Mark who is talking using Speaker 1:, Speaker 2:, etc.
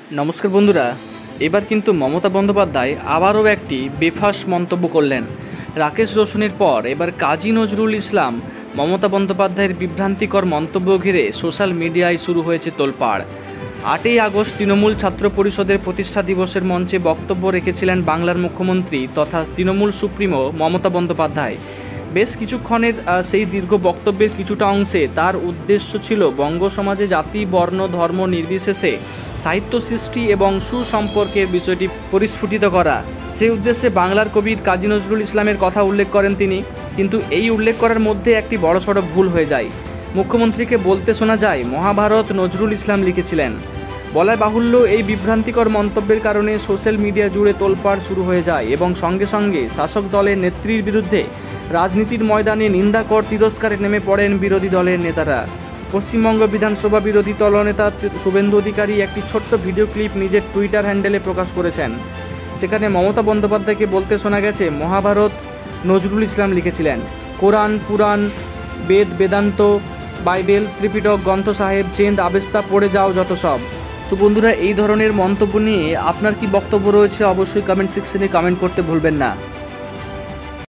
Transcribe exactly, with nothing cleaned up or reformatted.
Speaker 1: নমস্কার বন্ধুরা, এবার কিন্তু মমতা বন্দ্যোপাধ্যায় আবারও একটি বেফাঁস মন্তব্য করলেন। রাকেশ রোশনের পর এবার কাজী নজরুল ইসলাম মমতা বন্দ্যোপাধ্যায়ের বিভ্রান্তিকর মন্তব্য ঘিরে সোশ্যাল মিডিয়ায় শুরু হয়েছে তোলপাড়। আটই আগস্ট তৃণমূল ছাত্র পরিষদের প্রতিষ্ঠা দিবসের মঞ্চে বক্তব্য রেখেছিলেন বাংলার মুখ্যমন্ত্রী তথা তৃণমূল সুপ্রিমো মমতা বন্দ্যোপাধ্যায়। বেশ কিছুক্ষণের সেই দীর্ঘ বক্তব্যের কিছুটা অংশে তার উদ্দেশ্য ছিল বঙ্গ সমাজে জাতি, বর্ণ, ধর্ম নির্বিশেষে সাহিত্য সৃষ্টি এবং সুসম্পর্কের বিষয়টি পরিস্ফুটিত করা। সেই উদ্দেশ্যে বাংলার কবি কাজী নজরুল ইসলামের কথা উল্লেখ করেন তিনি। কিন্তু এই উল্লেখ করার মধ্যে একটি বড়সড় ভুল হয়ে যায়। মুখ্যমন্ত্রীকে বলতে শোনা যায় মহাভারত নজরুল ইসলাম লিখেছিলেন। বলায় বাহুল্য, এই বিভ্রান্তিকর মন্তব্যের কারণে সোশ্যাল মিডিয়া জুড়ে তোলপাড় শুরু হয়ে যায় এবং সঙ্গে সঙ্গে শাসক দলের নেত্রীর বিরুদ্ধে রাজনীতির ময়দানে নিন্দাকর তিরস্কারে নেমে পড়েন বিরোধী দলের নেতারা। পশ্চিমবঙ্গ বিধানসভা বিরোধী দলনেতা শুভেন্দু অধিকারী একটি ছোট্ট ভিডিও ক্লিপ নিজের টুইটার হ্যান্ডেলে প্রকাশ করেছেন। সেখানে মমতা বন্দ্যোপাধ্যায়কে বলতে শোনা গেছে মহাভারত নজরুল ইসলাম লিখেছিলেন। Quran, Purana, Veda, Vedanta, Bible, Tripitaka, Granth Sahib, send, Avesta পড়ে যাও যত সব। তো বন্ধুরা, এই ধরনের মন্তব্য নিয়ে আপনার কি বক্তব্য রয়েছে অবশ্যই কমেন্ট সেকশনে কমেন্ট করতে ভুলবেন না।